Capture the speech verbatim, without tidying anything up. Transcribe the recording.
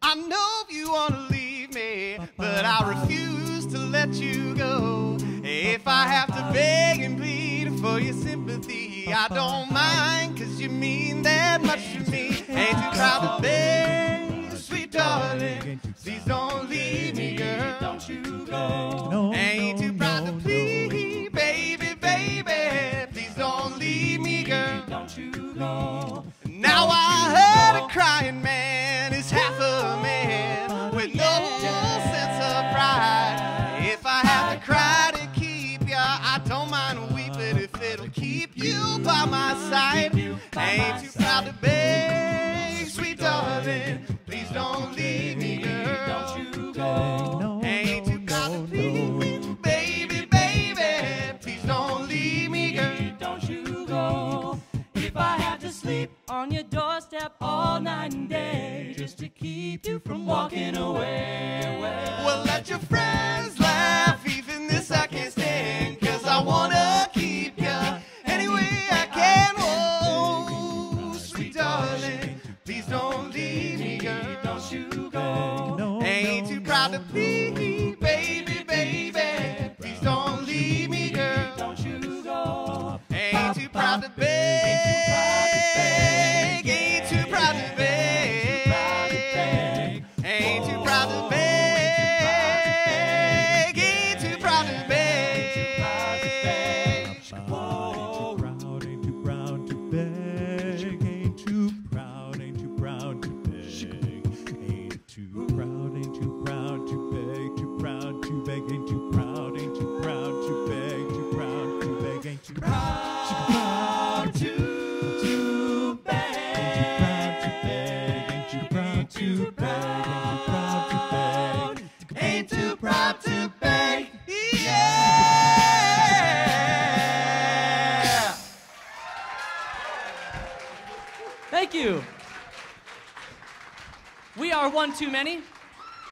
I know you want to leave me, but I refuse to let you go. If I have to beg and plead for your sympathy, I don't mind, cause you mean that much to me. Ain't too proud to beg, sweet darling, please don't leave me, girl. Don't you go. Ain't too proud to plead, baby, baby, please don't leave me, girl. Don't you go. Now I heard a crying man is half a man with no sense of pride. If I have to cry to keep ya, I don't mind weeping if it'll keep you by my side. Ain't too proud to beg, sweet darling, please don't leave me, girl. Don't you go. Ain't too proud to plead, baby, baby, please don't leave me, girl. Don't you go. If I have to sleep on your doorstep all night and day just to keep you from walking away, well, well let your friends laugh, even this I can't stand, cause I wanna keep ya any way I can. Oh, sweet darling, please don't leave me, girl. Don't you go. Ain't too proud to plead, baby, baby, please don't leave me, girl. Don't you go. Ain't too proud to beg. Thank you. We are one too many.